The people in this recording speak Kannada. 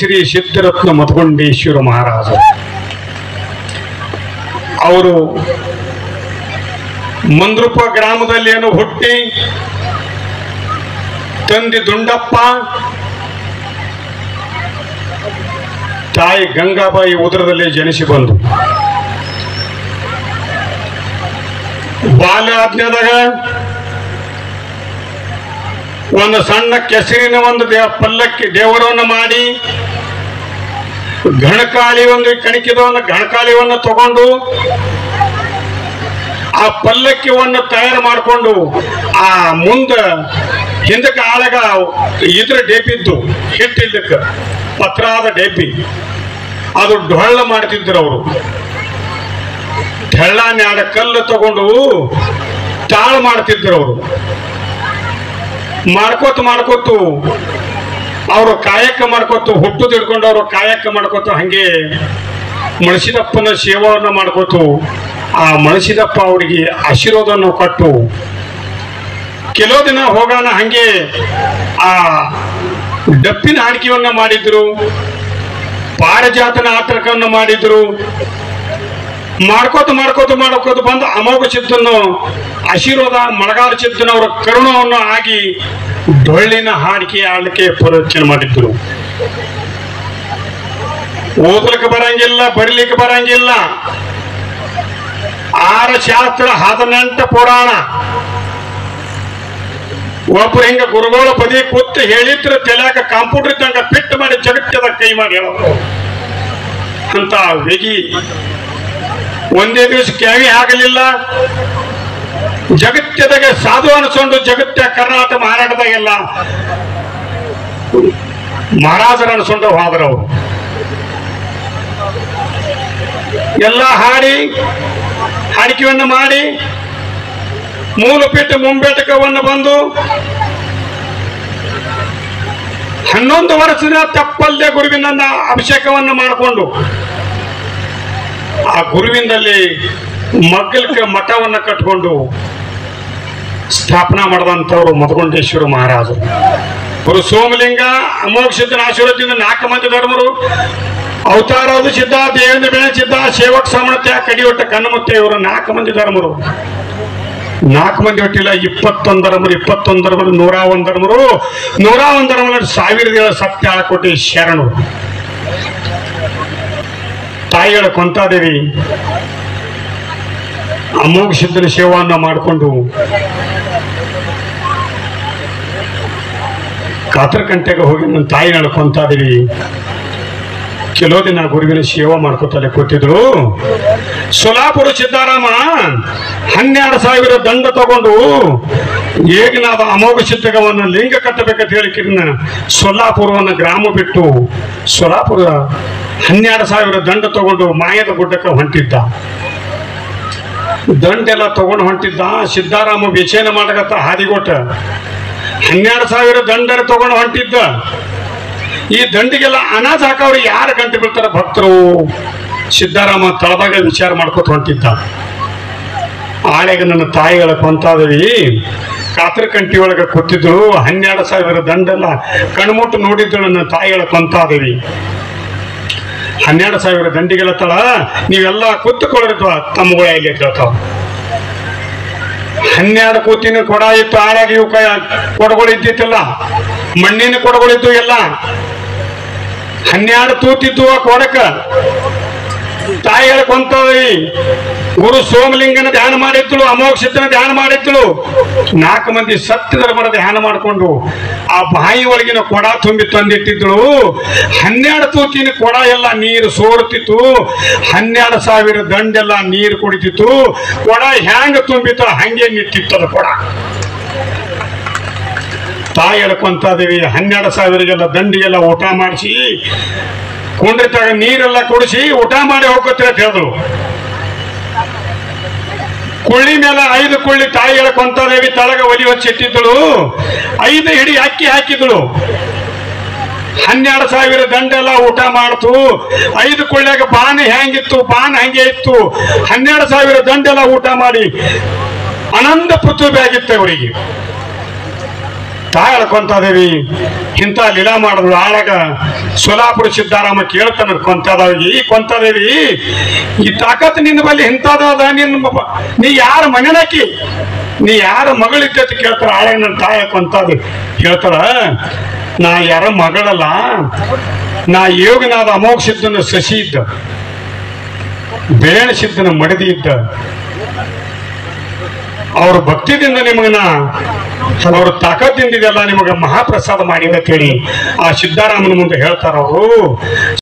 ಶ್ರೀ ಸಿದ್ಧರತ್ನ ಮಧುಗುಂಡೇಶ್ವರ ಮಹಾರಾಜ. ಅವರು ಮಂದ್ರೂಪ ಗ್ರಾಮದಲ್ಲಿ ಏನು ಹುಟ್ಟಿ ತಂದೆ ದುಂಡಪ್ಪ, ತಾಯಿ ಗಂಗಾಬಾಯಿ ಉದರದಲ್ಲಿ ಜನಿಸಿ ಬಂದು ಬಾಲ್ಯಾಜ್ಞಾದಾಗ ಒಂದು ಸಣ್ಣ ಕೆಸರಿನ ಒಂದು ಪಲ್ಲಕ್ಕಿ ದೇವರವನ್ನು ಮಾಡಿ ಗಣಕಾಳಿ ಒಂದು ಕಣಿಕಿದ ಒಂದು ಗಣಕಾಳಿಯನ್ನು ತಗೊಂಡು ಆ ಪಲ್ಲಕ್ಕಿಯನ್ನು ತಯಾರು ಮಾಡಿಕೊಂಡು ಆ ಮುಂದ ಹಿಂದಕ್ಕೆ ಆಳಗ ಇದ್ರ ಡೇಪಿದ್ದು ಹಿಟ್ಟಿದ್ದಕ್ಕೆ ಪತ್ರಾದ ಡೇಪಿ ಅದು ಡೊಳ್ಳ ಮಾಡ್ತಿದ್ರು. ಅವರು ತೆಳ್ಳಾನ್ಯಾಡ ಕಲ್ಲು ತಗೊಂಡು ತಾಳು ಮಾಡ್ತಿದ್ರು. ಅವರು ಮಾಡ್ಕೋತ ಅವರು ಕಾಯಕ ಮಾಡ್ಕೋತು ಹುಟ್ಟುದು ಹಿಡ್ಕೊಂಡು ಅವರು ಕಾಯಕ ಮಾಡ್ಕೋತ ಹಂಗೆ ಮಣಸಿದಪ್ಪನ ಸೇವಾವನ್ನು ಮಾಡ್ಕೋತು ಆ ಮಣಸಿದಪ್ಪ ಅವರಿಗೆ ಆಶೀರ್ವಾದವನ್ನು ಕೊಟ್ಟು ಕೆಲವು ದಿನ ಹೋಗೋಣ ಹಂಗೆ ಆ ಡಪ್ಪಿನ ಹಾಡಿಕೆಯನ್ನ ಮಾಡಿದ್ರು, ಪಾರಿಜಾತನ ಆತರಕವನ್ನು ಮಾಡಿದ್ರು. ಮಾಡ್ಕೋತ ಬಂದು ಅಮೋಘ ಸಿದ್ಧನ್ನು ಆಶೀರ್ವಾದ ಮಳಗಾರ ಸಿದ್ಧನವರ ಕರುಣವನ್ನು ಆಗಿ ಡೊಳ್ಳಿನ ಹಾಡಿಕೆ ಆಡಲಿಕ್ಕೆ ಪ್ರವಚನ ಮಾಡಿದ್ರು. ಓದಲಿಕ್ಕೆ ಬರಂಗಿಲ್ಲ, ಬರೀಲಿಕ್ಕೆ ಬರಂಗಿಲ್ಲ. 6 ಶಾಸ್ತ್ರ 18 ಪುರಾಣ. ಒಬ್ರು ಹಿಂಗ ಗುರುಗಳ ಪದಿ ಕೂತು ಹೇಳಿದ್ರು ತೆಲ್ಯಾಕ ಕಂಪ್ಯೂಟರ್ ಇದ್ದಂಗ ಫಿಟ್ ಮಾಡಿ ಜಗತ್ತದ ಕೈ ಮಾಡಿ ಹೇಳೋರು ಅಂತ ವೇಗಿ. ಒಂದೇ ದಿವಸ ಕ್ಯಾವಿ ಆಗಲಿಲ್ಲ. ಜಗತ್ತದಾಗ ಸಾಧು ಅನಿಸ್ಕೊಂಡು ಜಗತ್ತ ಕರ್ನಾಟಕ ಮಹಾರಾಷ್ಟ್ರದಾಗೆಲ್ಲ ಮಹಾರಾಜರ ಅನಿಸ್ಕೊಂಡು ಹೋದ್ರವರು ಎಲ್ಲ ಹಾಡಿಕೆಯನ್ನು ಮಾಡಿ ಮೂಲಪೀಠ ಮುಂಬೇಟಕವನ್ನು ಬಂದು 11 ವರ್ಷದ ತಪ್ಪಲ್ಲದೆ ಗುರುವಿನ ಅಭಿಷೇಕವನ್ನು ಮಾಡಿಕೊಂಡು ಆ ಗುರುವಿನಲ್ಲಿ ಮಗ್ಗಲಕ್ಕೆ ಮಠವನ್ನು ಕಟ್ಕೊಂಡು ಸ್ಥಾಪನಾ ಮಾಡಿದಂಥವ್ರು ಮಧುಗುಂಡೇಶ್ವರ ಮಹಾರಾಜರು. ಗುರು ಸೋಮಲಿಂಗ ಅಮೋಘ ಸಿದ್ಧನ ಆಶೀರ್ವಾದದಿಂದ 4 ಮಂದಿ ಧರ್ಮರು ಅವತಾರದ ಸಿದ್ಧ, ದೇವೇಂದ್ರ ಬೇಣ ಸಿದ್ಧ, ಸೇವಕ ಸಮಣತ್ಯ, ಕಡಿಯೊಟ್ಟ ಕಣ್ಣಮುತ್ತೆ ಇವರು 4 ಮಂದಿ ಧರ್ಮರು. 4 ಮಂದಿ ಒಟ್ಟಿಲ್ಲ 21 ಧರ್ಮರು, 21 ಧರ್ಮರು, 101 ಧರ್ಮರು, 101 ಧರ್ಮರು 1000 ಸತ್ಯ ಕೋಟಿ ಶರಣು. ತಾಯಿಗಳ ಕೊಂತಾದೇವಿ ಅಮೋಘ ಸಿದ್ಧನ ಸೇವೆಯನ್ನು ಮಾಡಿಕೊಂಡು ಕಾತರಕಂಟೆಗೆ ಹೋಗಿ ನನ್ನ ತಾಯಿಗಳ ಕೊಂತಾದೇವಿ ಕೆಲವು ದಿನ ಗುರುವಿನ ಸೇವೆ ಮಾಡ್ಕೊತಲೆ ಕೂತಿದ್ರು. ಸೋಲಾಪುರ ಸಿದ್ದಾರಾಮ 12,000 ದಂಡ ತಗೊಂಡು ಏಕನಾದ ಅಮೋಘ ಸಿದ್ಧಗವನ್ನು ಲಿಂಗ ಕಟ್ಟಬೇಕಂತ ಹೇಳಿಕಿನ್ನ ಸೋಲಾಪುರವನ್ನು ಗ್ರಾಮ ಬಿಟ್ಟು ಸೋಲಾಪುರ 12,000 ದಂಡ ತಗೊಂಡು ಮಾಯದ ಗುಡ್ಡಕ್ಕೆ ಹೊಂಟಿದ್ದ. ದಂಡೆಲ್ಲ ತಗೊಂಡು ಹೊಂಟಿದ್ದ. ಸಿದ್ದಾರಾಮ ವಿಚೇನ ಮಾಡಕತ್ತ ಹಾದಿಗೊಟ್ಟ 12,000 ದಂಡರ ತಗೊಂಡು ಹೊಂಟಿದ್ದ. ಈ ದಂಡಿಗೆಲ್ಲ ಅನಾಜ ಹಾಕವ್ರು ಯಾರು ಗಂಟೆ ಬೀಳ್ತಾರ ಭಕ್ತರು. ಸಿದ್ದಾರಾಮ ತಳದಾಗ ವಿಚಾರ ಮಾಡ್ಕೊತ ಹೊಂಟಿದ್ದ. ಆಳೆಗೆ ನನ್ನ ತಾಯಿಗಳ ಕೊಂತಾದವಿ ಕಾತರಕಂಟಿ ಒಳಗೆ ಕೂತಿದ್ರು. 12,000 ದಂಡೆಲ್ಲ ಕಣ್ಮುಟ್ಟು ನೋಡಿದ್ರು ನನ್ನ ತಾಯಿಗಳ ಕೊಂತಾದವಿ. 12,000 ದಂಡಿಗೆಲ್ಲ ತಳ ನೀವೆಲ್ಲ ಕೂತ್ಕೊಳ್ಳಿದ್ವ ತಮ್ಮಗಳ ಇಲ್ಲಿ ಕೇಳ್ತಾವ. 12 ಕೂತಿನ ಕೊಡ ಇತ್ತು. ಆಳಾಗಿ ಇವು ಕೊಡಗಳು ಇದ್ದಿತ್ತಲ್ಲ, ಮಣ್ಣಿನ ಕೊಡಗಳಿದ್ದು ಎಲ್ಲ. 12 ತೂತಿತ್ತು ಆ ಕೊಡಕ. ತಾಯಿಗಳ ಕೊಂತವಿ ಗುರು ಸೋಮಲಿಂಗನ ಧ್ಯಾನ ಮಾಡಿದ್ಳು, ಅಮೋಘ ಸಿದ್ಧನ ಧ್ಯಾನ ಮಾಡಿದ್ಳು. 4 ಮಂದಿ ಸತ್ಯ ಧರ್ಮದ ಧ್ಯಾನ ಮಾಡಿಕೊಂಡು ಆ ಬಾಯಿ ಒಳಗಿನ ಕೊಡ ತುಂಬಿ ತಂದಿಟ್ಟಿದ್ಳು. 12 ತೂತಿನ ಕೊಡ ಎಲ್ಲ ನೀರು ಸೋರುತ್ತಿತ್ತು. 12,000 ದಂಡೆಲ್ಲ ನೀರು ಕುಡಿತಿತ್ತು. ಕೊಡ ಹ್ಯಾಂಗ ತುಂಬಿತ್ತು ಹಂಗೆ ನಿಂತಿತ್ತದ ಕೊಡ. ತಾಯಿ ಹೇಳ್ಕೊಂತಾದೇವಿ 12,000 ದಂಡಿಗೆಲ್ಲ ಊಟ ಮಾಡಿಸಿ ಕುಂಡ್ರಿತಾಗ ನೀರೆಲ್ಲ ಕುಡಿಸಿ ಊಟ ಮಾಡಿ ಹೋಗ್ಕೊತೀರ ಅಂತ ಹೇಳಿದ್ರು. ಕುಳ್ಳಿ ಮೇಲೆ 5 ಕುಳ್ಳಿ ತಾಯಿ ಹೇಳ್ಕೊಂತಾದೇವಿ ತಳಗ ಒಲಿ ಹಚ್ಚಿಟ್ಟಿದ್ದಳು. 5 ಹಿಡಿ ಅಕ್ಕಿ ಹಾಕಿದಳು. 12,000 ದಂಡೆಲ್ಲ ಊಟ ಮಾಡ್ತು. 5 ಕೊಳ್ಳಾಗ ಬಾನ್ ಹೆಂಗಿತ್ತು, ಬಾನ್ ಹಂಗೆ ಇತ್ತು. 12,000 ದಂಡೆಲ್ಲ ಊಟ ಮಾಡಿ ಆನಂದ ಪೃಥ್ವಿ ಆಗಿತ್ತು ಅವರಿಗೆ. ತಾಯಿ ಹೇಳ್ಕೊಂತದೇವಿ ಇಂಥ ಲೀಲಾ ಮಾಡಿದ್ರು ಆಳಾಗ ಸೋಲಾಪುರ ಸಿದ್ದಾರಾಮ ಕೇಳ್ತಾನ ಕೊಂತದೇವಿ ಈ ತಾಕತ್ ನಿನ್ನ ಬಲ್ಲಿ ಇಂಥದ ನೀ ಯಾರ ಮನೆನಾಕಿ ನೀ ಯಾರ ಮಗಳಿದ್ದತಿ ಕೇಳ್ತಾರ ಆಳಾಗ ನನ್ನ ತಾಯಿ ಕೊಂತದ ಹೇಳ್ತಾರ ನಾ ಯಾರ ಮಗಳಲ್ಲ ನಾ ಯೋಗನಾದ ಅಮೋಘ ಸಿದ್ಧನ ಸಸಿ ಇದ್ದ ಬೇಣ ಸಿದ್ಧನ ಮಡದಿ ಇದ್ದ ಅವ್ರ ಭಕ್ತಿದಿಂದ ನಿಮಗನ ಅವ್ರ ತಾಕತ್ತಿಂದ ಇದೆಲ್ಲ ನಿಮಗ ಮಹಾಪ್ರಸಾದ ಮಾಡಿದ ಕೇಳಿ ಆ ಸಿದ್ದಾರಾಮನ ಮುಂದೆ ಹೇಳ್ತಾರ ಅವರು